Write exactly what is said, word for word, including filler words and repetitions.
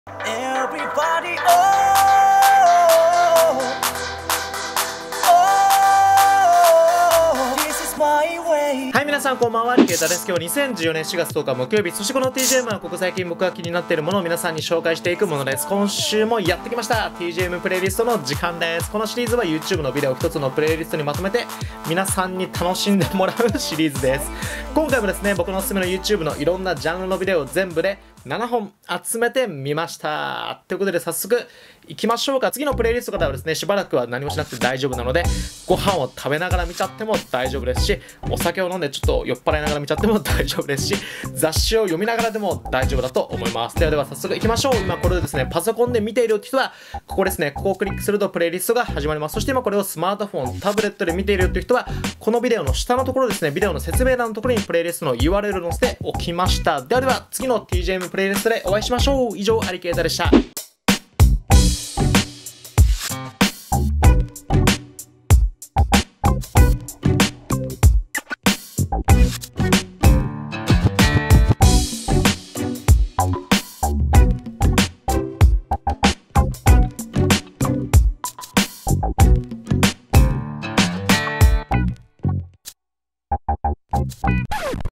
Everybody, oh, oh, this is my way. はい、皆さんこんばんは、リケータです。今日にせんじゅうよねんしがつとおか木曜日、そしてこの ティージェーエム はここ最近僕が気になっているものを皆さんに紹介していくものです。今週もやってきました ティージェーエム プレイリストの時間です。このシリーズは YouTube のビデオを一つのプレイリストにまとめて皆さんに楽しんでもらうシリーズです。今回もですね、僕のおすすめの YouTube のいろんなジャンルのビデオを全部でななほん集めてみました。ということで早速行きましょうか。次のプレイリストからはですね、しばらくは何もしなくて大丈夫なので、ご飯を食べながら見ちゃっても大丈夫ですし、お酒を飲んでちょっと酔っ払いながら見ちゃっても大丈夫ですし、雑誌を読みながらでも大丈夫だと思います。ではでは早速行きましょう。今これでですね、パソコンで見ている人はここですね、ここをクリックするとプレイリストが始まります。そして今これをスマートフォン、タブレットで見ているという人はこのビデオの下のところですね、ビデオの説明欄のところにプレイリストの ユーアールエル を載せておきました。ではでは次の ティージェーエム プレイリストでお会いしましょう。以上、アリケータでした。